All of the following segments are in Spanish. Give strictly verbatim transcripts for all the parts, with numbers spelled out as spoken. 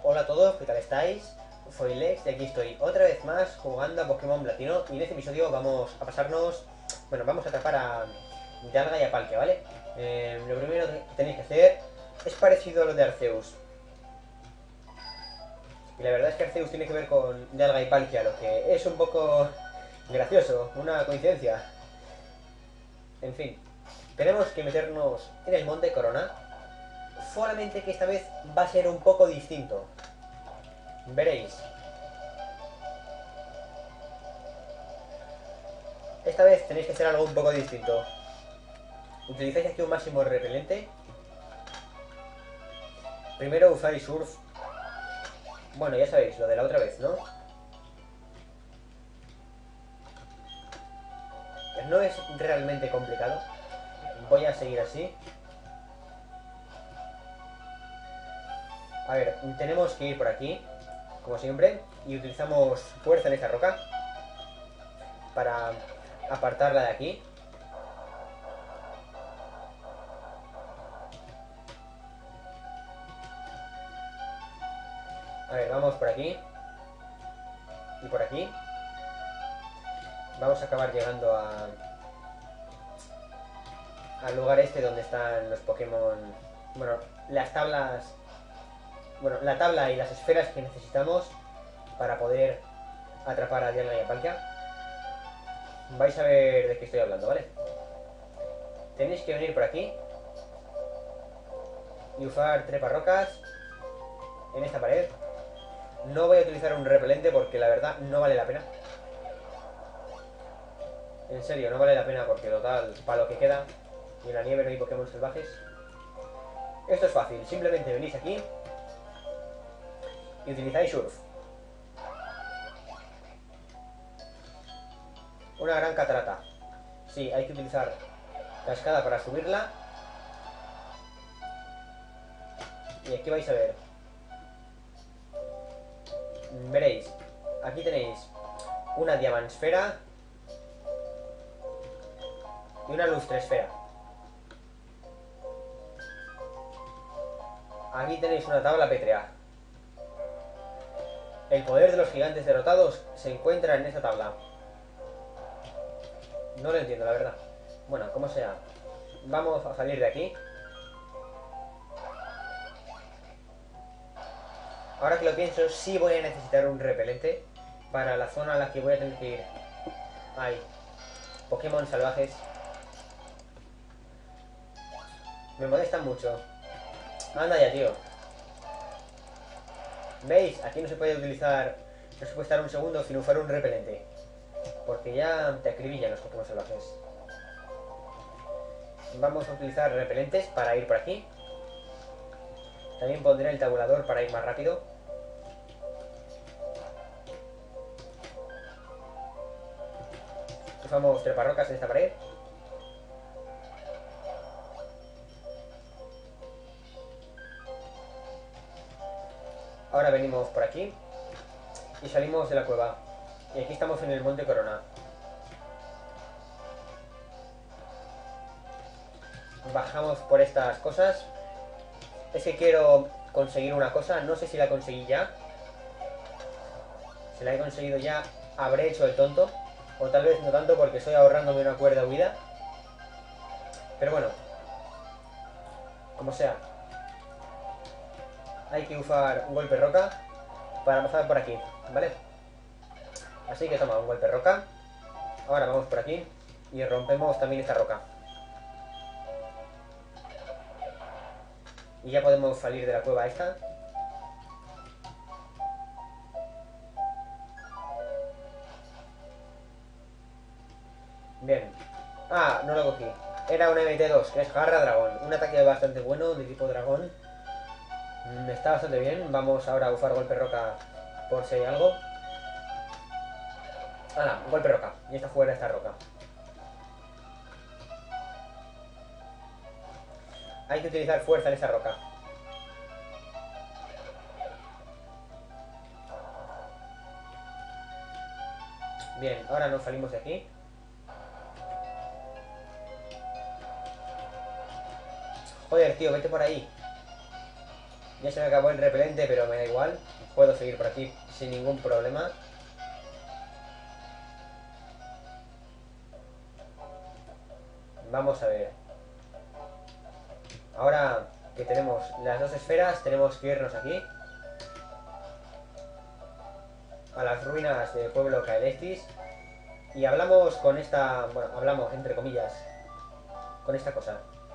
Hola a todos, ¿qué tal estáis? Soy Lex y aquí estoy otra vez más jugando a Pokémon Platino y en este episodio vamos a pasarnos... Bueno, vamos a atrapar a Dialga y a Palkia, ¿vale? Eh, lo primero que tenéis que hacer es parecido a lo de Arceus. Y la verdad es que Arceus tiene que ver con Dialga y Palkia, lo que es un poco gracioso, una coincidencia. En fin, tenemos que meternos en el Monte Corona, solamente que esta vez va a ser un poco distinto. Veréis. Esta vez tenéis que hacer algo un poco distinto. Utilizáis aquí un máximo repelente. Primero usáis Surf. Bueno, ya sabéis, lo de la otra vez, ¿no? No es realmente complicado. Voy a seguir así. A ver, tenemos que ir por aquí, como siempre, y utilizamos fuerza en esta roca para apartarla de aquí. A ver, vamos por aquí y por aquí. Vamos a acabar llegando a al lugar este donde están los Pokémon. Bueno, las tablas. Bueno, la tabla y las esferas que necesitamos para poder atrapar a Dialga y a Palkia. Vais a ver de qué estoy hablando, ¿vale? Tenéis que venir por aquí y usar treparrocas en esta pared. No voy a utilizar un repelente porque la verdad no vale la pena. En serio, no vale la pena porque total, para lo que queda, y en la nieve no hay Pokémon salvajes. Esto es fácil, simplemente venís aquí y utilizáis Surf. Una gran catarata. Sí, hay que utilizar cascada para subirla. Y aquí vais a ver. Veréis, aquí tenéis una diamansfera y una lustresfera. Aquí tenéis una tabla pétrea. El poder de los gigantes derrotados se encuentra en esta tabla. No lo entiendo, la verdad. Bueno, como sea. Vamos a salir de aquí. Ahora que lo pienso, sí voy a necesitar un repelente para la zona a la que voy a tener que ir. Hay Pokémon salvajes. Me molestan mucho. Anda ya, tío. ¿Veis? Aquí no se puede utilizar... No se puede estar un segundo sin usar un repelente. Porque ya te acribillan los Pokémon salvajes. Vamos a utilizar repelentes para ir por aquí. También pondré el tabulador para ir más rápido. Usamos treparrocas en esta pared. Ahora venimos por aquí y salimos de la cueva. Y aquí estamos en el Monte Corona. Bajamos por estas cosas. Es que quiero conseguir una cosa. No sé si la conseguí ya. Si la he conseguido ya, habré hecho el tonto. O tal vez no tanto porque estoy ahorrándome una cuerda huida. Pero bueno. Como sea. Hay que usar un golpe roca para pasar por aquí, ¿vale? Así que toma un golpe roca. Ahora vamos por aquí y rompemos también esta roca. Y ya podemos salir de la cueva esta. Bien. Ah, no lo cogí. Era un M T dos, que es Garra Dragón. Un ataque bastante bueno de tipo dragón. Mm, está bastante bien. Vamos ahora a usar golpe roca por si hay algo. Ah, golpe roca. Y está fuera esta roca. Hay que utilizar fuerza en esa roca. Bien, ahora nos salimos de aquí. Joder, tío, vete por ahí. Ya se me acabó el repelente, pero me da igual. Puedo seguir por aquí sin ningún problema. Vamos a ver. Ahora que tenemos las dos esferas, tenemos que irnos aquí. A las ruinas del pueblo Caelestis. Y hablamos con esta... Bueno, hablamos entre comillas. Con esta cosa.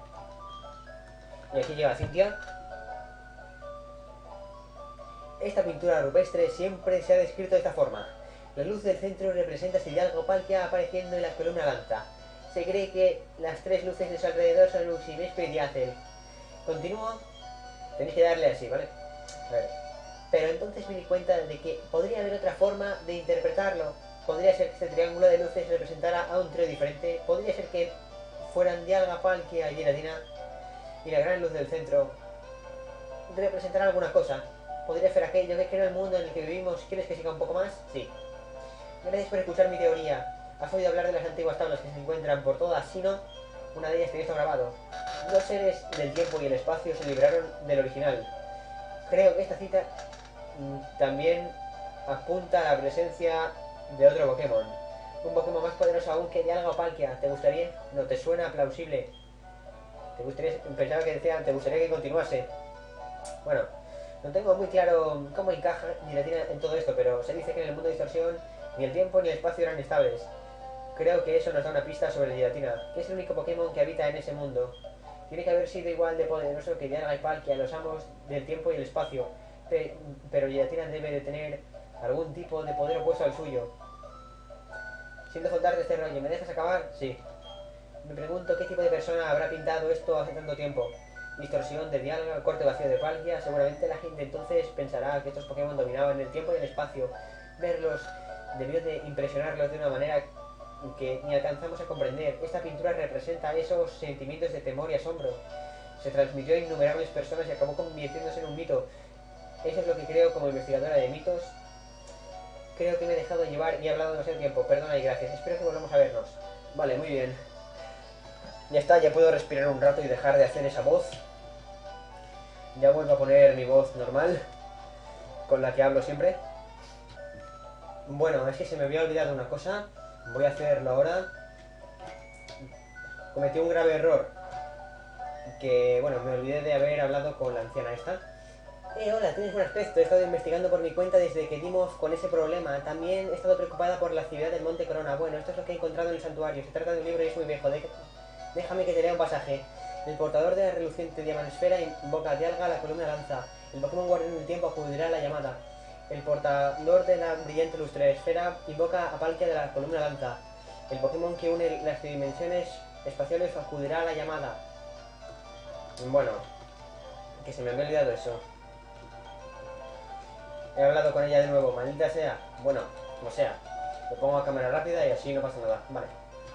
Y aquí llega Cynthia. Esta pintura rupestre siempre se ha descrito de esta forma. La luz del centro representa a Hidalgo Palkia apareciendo en la columna lanza. Se cree que las tres luces de su alrededor son Uximespe y Diazel. Continúo. Tenéis que darle así, ¿vale? A ver. Pero entonces me di cuenta de que podría haber otra forma de interpretarlo. Podría ser que este triángulo de luces representara a un trío diferente. Podría ser que fueran Dialga, Palkia y Giratina. Y la gran luz del centro representará alguna cosa. Podría ser aquello que crea el mundo en el que vivimos. ¿Quieres que siga un poco más? Sí. Gracias por escuchar mi teoría. ¿Has oído hablar de las antiguas tablas que se encuentran por todas? Si no, una de ellas te hizo grabado. Dos seres del tiempo y el espacio se libraron del original. Creo que esta cita mmm, también apunta a la presencia de otro Pokémon. Un Pokémon más poderoso aún que Dialga o Palkia. ¿Te gustaría? ¿No te suena plausible? ¿Te gustaría? Pensaba que decía, ¿te gustaría que continuase? Bueno, no tengo muy claro cómo encaja Giratina en todo esto, pero se dice que en el mundo de distorsión ni el tiempo ni el espacio eran estables. Creo que eso nos da una pista sobre Giratina, que es el único Pokémon que habita en ese mundo. Tiene que haber sido igual de poderoso que Dialga y Palkia, los amos del tiempo y el espacio, pero Giratina debe de tener algún tipo de poder opuesto al suyo. Siento contarte este rollo, ¿me dejas acabar? Sí. Me pregunto qué tipo de persona habrá pintado esto hace tanto tiempo. Distorsión de Dialga, corte vacío de Palkia. Seguramente la gente entonces pensará que estos Pokémon dominaban el tiempo y el espacio. Verlos debió de impresionarlos de una manera que ni alcanzamos a comprender. Esta pintura representa esos sentimientos de temor y asombro. Se transmitió a innumerables personas y acabó convirtiéndose en un mito. Eso es lo que creo como investigadora de mitos. Creo que me he dejado llevar y he hablado demasiado tiempo. Perdona y gracias. Espero que volvamos a vernos. Vale, muy bien. Ya está, ya puedo respirar un rato y dejar de hacer esa voz. Ya vuelvo a poner mi voz normal, con la que hablo siempre. Bueno, es que se me había olvidado una cosa. Voy a hacerlo ahora. Cometí un grave error. Que, bueno, me olvidé de haber hablado con la anciana esta. Eh, hola, tienes buen aspecto. He estado investigando por mi cuenta desde que dimos con ese problema. También he estado preocupada por la actividad del Monte Corona. Bueno, esto es lo que he encontrado en el santuario. Se trata de un libro y es muy viejo. De... Déjame que te lea un pasaje. El portador de la reluciente diamanesfera invoca a Dialga a la columna lanza. El Pokémon guardián del tiempo acudirá a la llamada. El portador de la brillante lustre esfera invoca a Palkia de la columna lanza. El Pokémon que une las dimensiones espaciales acudirá a la llamada. Bueno, que se me había olvidado eso. He hablado con ella de nuevo, maldita sea. Bueno, como sea. Lo pongo a cámara rápida y así no pasa nada. Vale.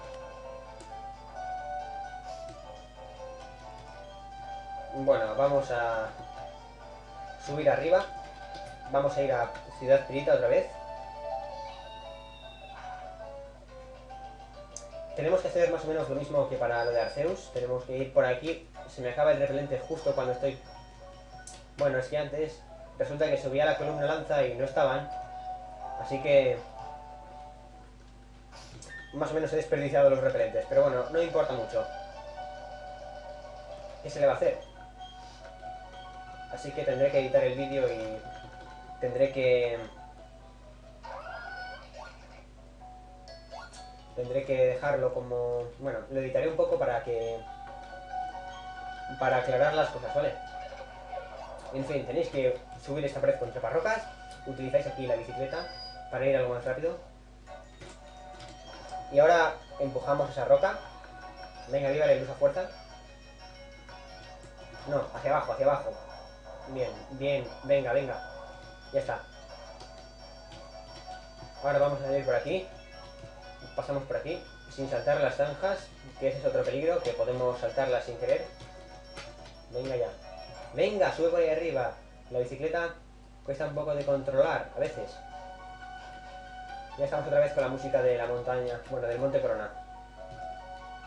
Bueno, vamos a subir arriba. Vamos a ir a Ciudad Pirita otra vez. Tenemos que hacer más o menos lo mismo que para lo de Arceus. Tenemos que ir por aquí. Se me acaba el repelente justo cuando estoy... Bueno, es que antes resulta que subía la columna lanza y no estaban. Así que... más o menos he desperdiciado los repelentes. Pero bueno, no importa mucho. ¿Qué se le va a hacer? Así que tendré que editar el vídeo y... Tendré que... Tendré que dejarlo como... Bueno, lo editaré un poco para que... Para aclarar las cosas, ¿vale? En fin, tenéis que subir esta pared con chaparrocas. Utilizáis aquí la bicicleta para ir algo más rápido. Y ahora empujamos esa roca. Venga, viva la luz a fuerza. No, hacia abajo, hacia abajo. Bien, bien, venga, venga. Ya está. Ahora vamos a ir por aquí. Pasamos por aquí, sin saltar las zanjas, que ese es otro peligro, que podemos saltarlas sin querer. Venga ya. Venga, sube por ahí arriba. La bicicleta cuesta un poco de controlar, a veces. Ya estamos otra vez con la música de la montaña, bueno, del Monte Corona.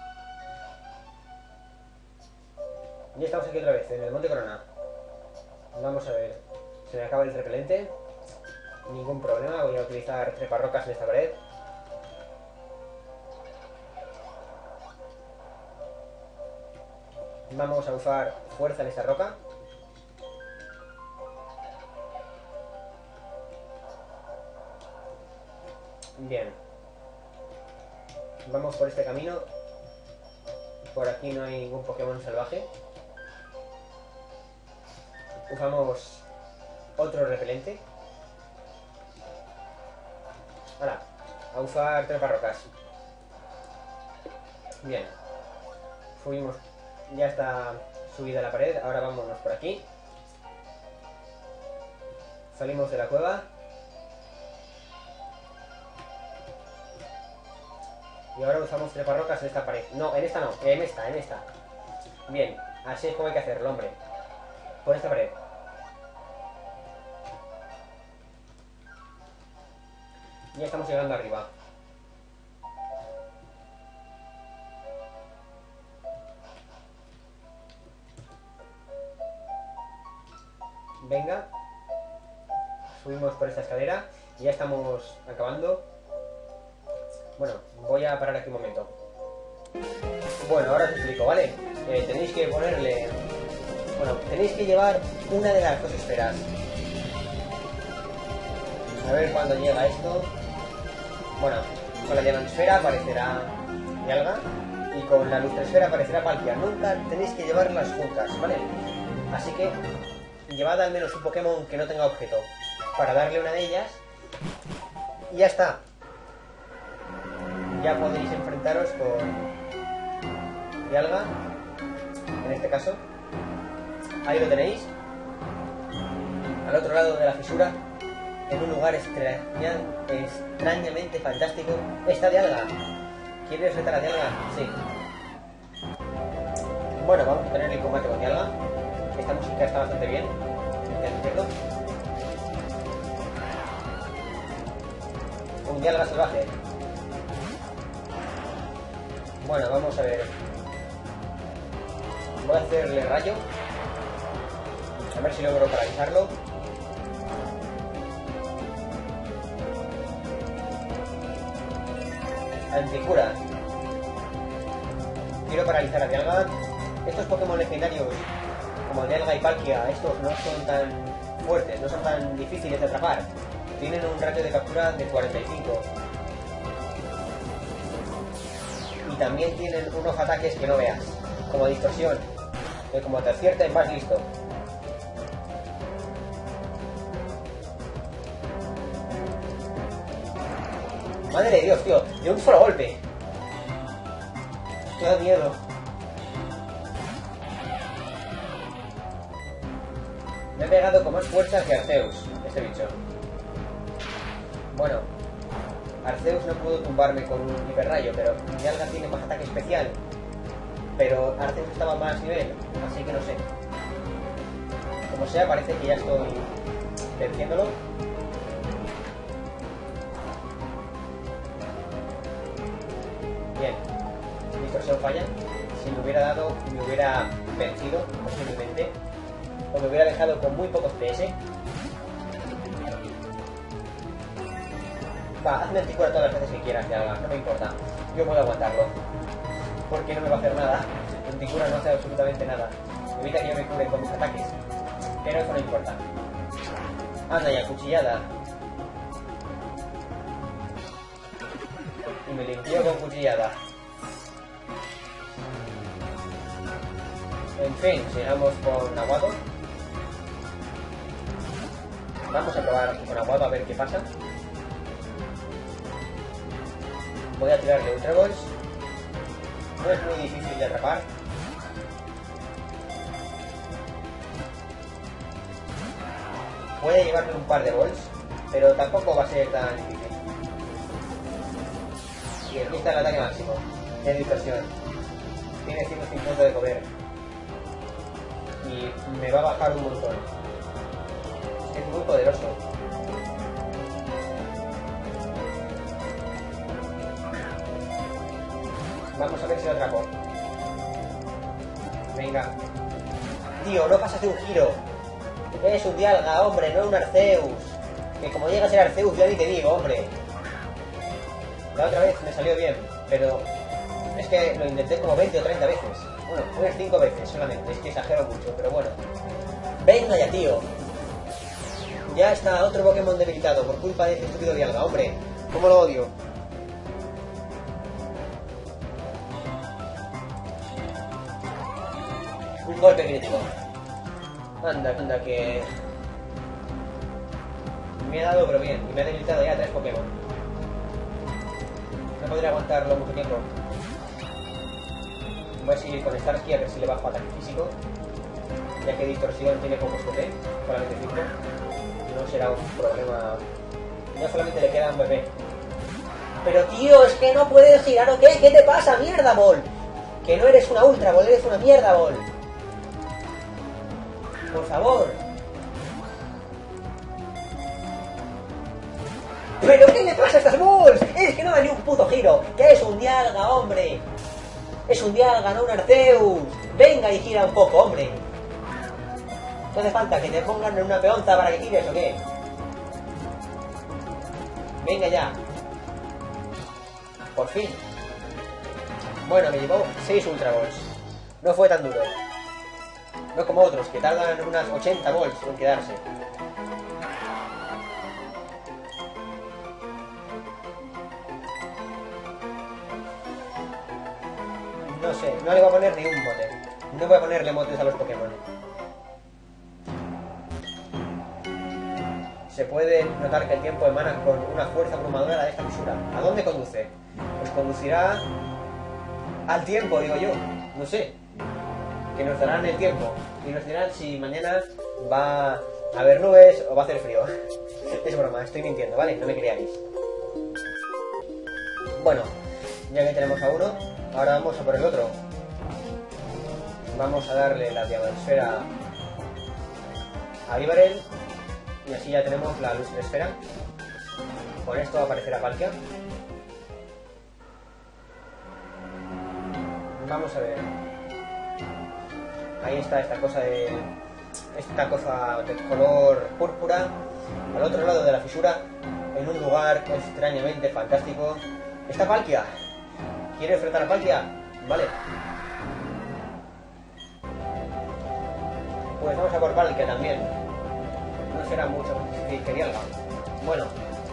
Ya estamos aquí otra vez, en el Monte Corona. Vamos a ver. Se me acaba el repelente. Ningún problema. Voy a utilizar treparrocas en esta pared. Vamos a usar fuerza en esta roca. Bien. Vamos por este camino. Por aquí no hay ningún Pokémon salvaje. Usamos otro repelente. Ahora, a usar treparrocas. Bien. Subimos. Ya está subida la pared. Ahora vámonos por aquí. Salimos de la cueva. Y ahora usamos treparrocas en esta pared. No, en esta no, en esta, en esta. Bien, así es como hay que hacerlo, hombre. Por esta pared. Ya estamos llegando arriba. Venga. Subimos por esta escalera. Ya estamos acabando. Bueno, voy a parar aquí un momento. Bueno, ahora os explico, ¿vale? Eh, tenéis que ponerle... Bueno, tenéis que llevar una de las dos esferas. A ver cuándo llega esto. Bueno, con la llanosfera aparecerá Dialga y con la lustresfera aparecerá Palkia. Nunca tenéis que llevarlas juntas, ¿vale? Así que llevad al menos un Pokémon que no tenga objeto para darle una de ellas y ya está. Ya podéis enfrentaros con Dialga, en este caso. Ahí lo tenéis. Al otro lado de la fisura, en un lugar extraña, extrañamente fantástico, está Dialga. ¿Quieres retar a Dialga? Sí. Bueno, vamos a tener el combate con Dialga. Esta música está bastante bien. ¿Entiendo? Un Dialga salvaje. Bueno, vamos a ver. Voy a hacerle rayo. A ver si logro paralizarlo. Anticura. Quiero paralizar a Dialga. Estos Pokémon legendarios como Dialga y Palkia, estos no son tan fuertes, no son tan difíciles de atrapar. Tienen un ratio de captura de cuarenta y cinco. Y también tienen unos ataques que no veas, como distorsión, que como te aciertes vas listo. Madre de Dios, tío, de un solo golpe. Me da miedo. Me he pegado con más fuerza que Arceus, este bicho. Bueno, Arceus no pudo tumbarme con un hiperrayo, pero Dialga tiene más ataque especial. Pero Arceus estaba a más nivel, así que no sé. Como sea, parece que ya estoy venciéndolo. Bien, distorsión falla. Si me hubiera dado, me hubiera vencido, posiblemente. O me hubiera dejado con muy pocos P S. Va, hazme anticura todas las veces que quieras, Dialga, no me importa. Yo puedo aguantarlo. Porque no me va a hacer nada. Anticura no hace absolutamente nada. Evita que yo me cure con mis ataques. Pero eso no importa. Anda ya, cuchillada. Y me limpió con cuchillada. En fin, sigamos con Aguado. Vamos a probar con Aguado a ver qué pasa. Voy a tirarle Ultra Balls. No es muy difícil de atrapar. Puede llevarme un par de balls, pero tampoco va a ser tan difícil. Y aquí está el ataque máximo. Es distorsión. Tiene ciento cincuenta de cover. Y me va a bajar un montón. Es muy poderoso. Vamos a ver si lo atrapo. Venga. Tío, no pasas de un giro. Es un Dialga, hombre, no un Arceus. Que como llega a ser Arceus ya ni te digo, hombre. La otra vez me salió bien, pero es que lo intenté como veinte o treinta veces. Bueno, unas cinco veces solamente, es que exagero mucho, pero bueno. Venga ya, tío. Ya está otro Pokémon debilitado por culpa de ese estúpido Dialga, hombre. ¿Cómo lo odio? Un golpe crítico. Anda, anda, que... me ha dado pero bien, y me ha debilitado ya tres Pokémon. No podría aguantarlo mucho tiempo. Voy a seguir con Starsky a ver si le bajo ataque físico. Ya que distorsión tiene pocos P P, solamente cinco. No será un problema. Ya solamente le queda un bebé. Pero tío, es que no puedes girar o qué. ¿Qué te pasa, mierda ball? Que no eres una Ultra Ball, eres una mierda ball. Por favor. ¿Pero qué le pasa a estas balls? Es que no da ni un puto giro. Que es un Dialga, hombre. Es un Dialga, no un Arceus. Venga y gira un poco, hombre. ¿No hace falta que te pongan en una peonza para que gires o qué? Venga ya. Por fin. Bueno, me llevó seis Ultra Balls. No fue tan duro. No como otros, que tardan unas ochenta Balls en quedarse. No sé, no le voy a poner ni un mote. No voy a ponerle motes a los Pokémon. Se puede notar que el tiempo emana con una fuerza abrumadora de esta fisura. ¿A dónde conduce? Pues conducirá al tiempo, digo yo. No sé. Que nos darán el tiempo. Y nos dirán si mañana va a haber nubes o va a hacer frío. Es broma, estoy mintiendo, ¿vale? No me creáis. Bueno, ya que tenemos a uno, ahora vamos a por el otro. Vamos a darle la diamantesfera a Ibarel. Y así ya tenemos la luz de esfera. Con esto aparecerá Palkia. Vamos a ver. Ahí está esta cosa de... esta cosa de color púrpura. Al otro lado de la fisura, en un lugar extrañamente fantástico, está Palkia. ¿Quiere enfrentar a Palkia? Vale. Pues vamos a por Palkia también. No será mucho más difícil que Dialga. Bueno,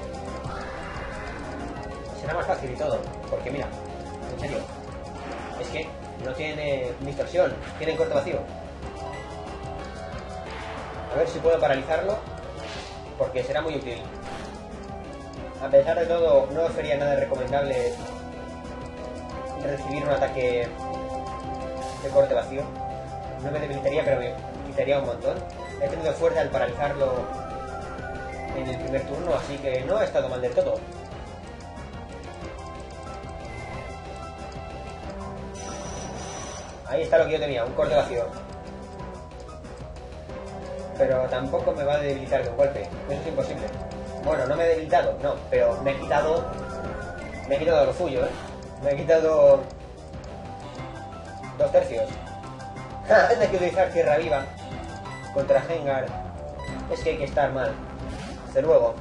será más fácil y todo, porque mira, en serio, es que no tiene distorsión, tiene corte vacío. A ver si puedo paralizarlo, porque será muy útil. A pesar de todo, no sería nada recomendable recibir un ataque de corte vacío. No me debilitaría, pero me quitaría un montón. He tenido fuerza al paralizarlo en el primer turno, así que no ha estado mal del todo. Ahí está lo que yo tenía, un corte vacío. Pero tampoco me va a debilitar de un golpe, eso es imposible. Bueno, no me he debilitado, no, pero me he quitado... Me he quitado lo suyo, ¿eh? Me he quitado... dos tercios. Ja, hay que utilizar Tierra Viva contra Gengar. Es que hay que estar mal. Hasta luego.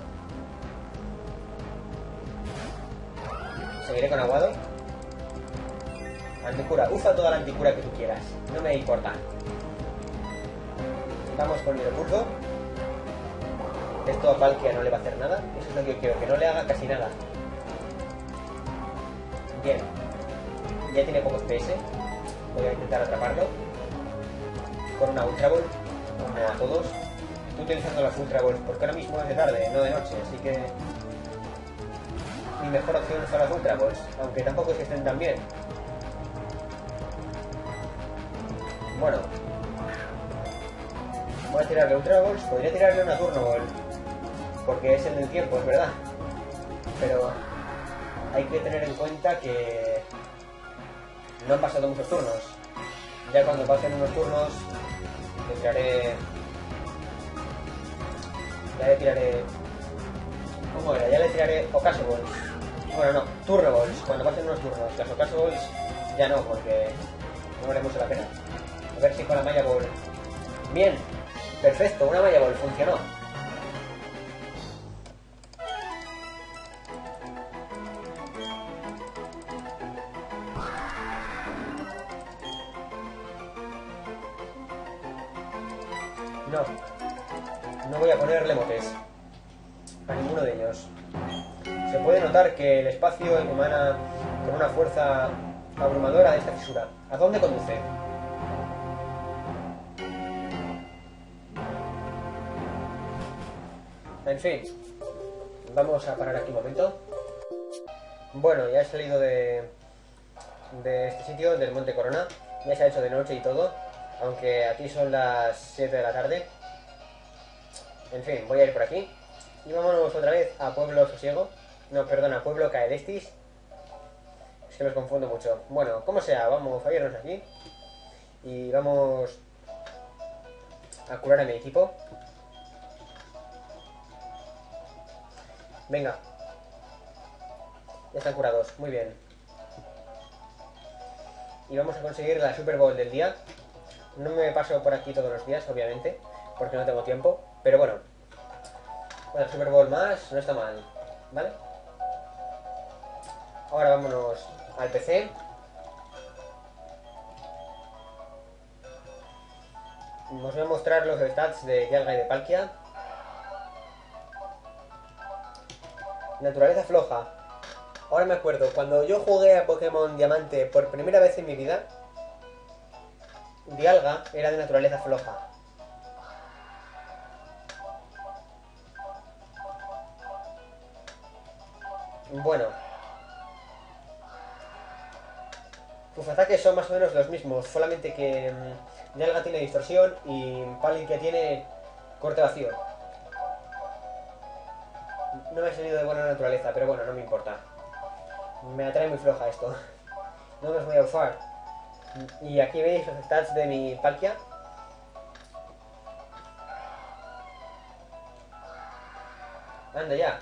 Seguiré con Aguado. Anticura. Usa toda la anticura que tú quieras. No me importa. Vamos con Hidropulso. Esto a Palkia no le va a hacer nada. Eso es lo que yo quiero. Que no le haga casi nada. Bien. Ya tiene pocos P S. Voy a intentar atraparlo. Con una Ultra Ball. Como a todos. Estoy utilizando las Ultra Balls porque ahora mismo es de tarde, no de noche, así que mi mejor opción son las Ultra Balls, aunque tampoco es que estén tan bien. Bueno, voy a tirarle Ultra Balls, podría tirarle una Turno Ball, porque es el del tiempo, es verdad. Pero hay que tener en cuenta que no han pasado muchos turnos. Ya cuando pasen unos turnos le tiraré... Ya le tiraré... ¿Cómo era? Ya le tiraré Ocaso Balls. Bueno, no, Turno Balls. Cuando pasen unos turnos. Las Ocaso Balls ya no, porque no vale mucho la pena. A ver si con la Maya Ball... Bien. Perfecto, una Maya Ball, funcionó. No, no voy a ponerle motes a ninguno de ellos. Se puede notar que el espacio emana con una fuerza abrumadora de esta fisura. ¿A dónde conduce? En fin, vamos a parar aquí un momento. Bueno, ya he salido de, de este sitio, del Monte Corona. Ya se ha hecho de noche y todo, aunque aquí son las siete de la tarde. En fin, voy a ir por aquí. Y vámonos otra vez a Pueblo Sosiego. No, perdona, a Pueblo Caelestis. Es que los confundo mucho. Bueno, como sea, vamos a irnos aquí. Y vamos a curar a mi equipo. Venga. Ya están curados, muy bien. Y vamos a conseguir la Super Bowl del día. No me paso por aquí todos los días, obviamente, porque no tengo tiempo. Pero bueno, una Super Bowl más no está mal, ¿vale? Ahora vámonos al P C. Os voy a mostrar los stats de Dialga y de Palkia. Naturaleza floja. Ahora me acuerdo, cuando yo jugué a Pokémon Diamante por primera vez en mi vida, Dialga era de naturaleza floja. Bueno, sus ataques son más o menos los mismos, solamente que um, Dialga tiene distorsión y Palkia tiene corte vacío. No me ha salido de buena naturaleza, pero bueno, no me importa. Me atrae muy floja esto. No los voy a usar. Y aquí veis los stats de mi Palkia. Anda ya.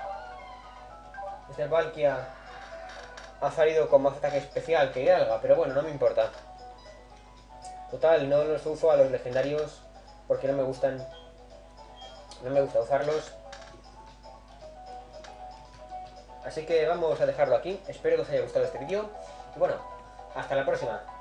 Este Palkia ha salido con más ataque especial que Dialga, pero bueno, no me importa. Total, no los uso a los legendarios porque no me gustan. No me gusta usarlos. Así que vamos a dejarlo aquí. Espero que os haya gustado este vídeo. Y bueno, hasta la próxima.